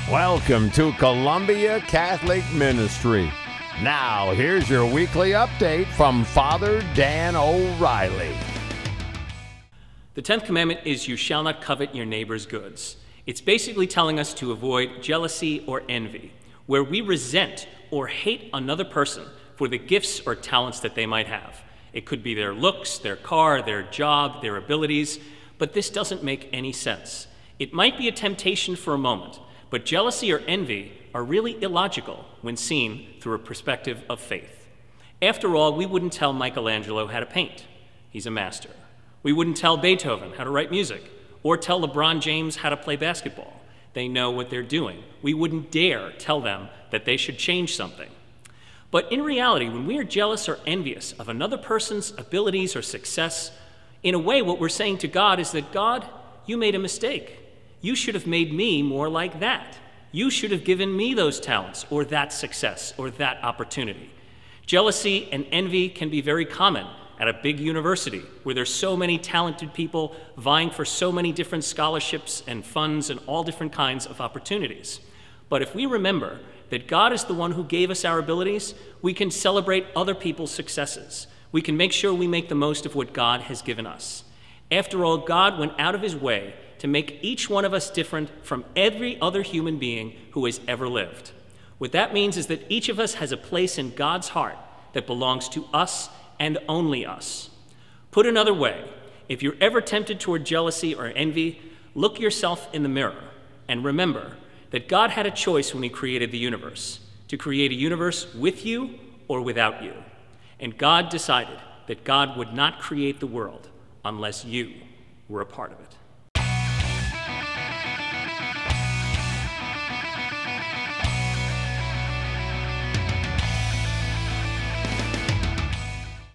Welcome to Columbia Catholic Ministry. Now, here's your weekly update from Father Dan O'Reilly. The 10th Commandment is you shall not covet your neighbor's goods. It's basically telling us to avoid jealousy or envy, where we resent or hate another person for the gifts or talents that they might have. It could be their looks, their car, their job, their abilities, but this doesn't make any sense. It might be a temptation for a moment, but jealousy or envy are really illogical when seen through a perspective of faith. After all, we wouldn't tell Michelangelo how to paint. He's a master. We wouldn't tell Beethoven how to write music, or tell LeBron James how to play basketball. They know what they're doing. We wouldn't dare tell them that they should change something. But in reality, when we are jealous or envious of another person's abilities or success, in a way what we're saying to God is that, God, you made a mistake. You should have made me more like that. You should have given me those talents or that success or that opportunity. Jealousy and envy can be very common at a big university where there's so many talented people vying for so many different scholarships and funds and all different kinds of opportunities. But if we remember that God is the one who gave us our abilities, we can celebrate other people's successes. We can make sure we make the most of what God has given us. After all, God went out of his way to make each one of us different from every other human being who has ever lived. What that means is that each of us has a place in God's heart that belongs to us and only us. Put another way, if you're ever tempted toward jealousy or envy, look yourself in the mirror and remember that God had a choice when he created the universe, to create a universe with you or without you. And God decided that God would not create the world unless you were a part of it.